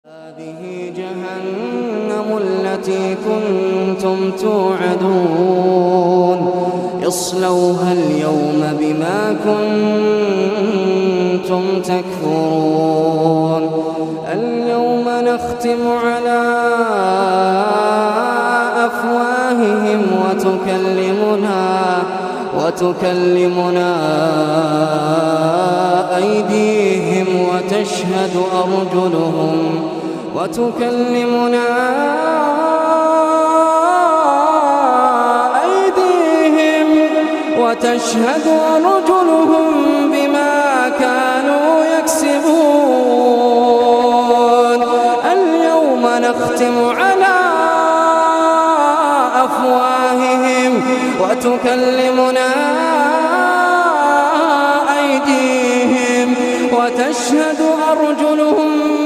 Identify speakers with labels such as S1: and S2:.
S1: هذه جهنم التي كنتم توعدون اصلوها اليوم بما كنتم تكفرون. اليوم نختم على أفواههم وتكلمنا أيديهم وتشهد أرجلهم بما كانوا يكسبون. اليوم نختم على أفواههم وتكلمنا أيديهم وتشهد أرجلهم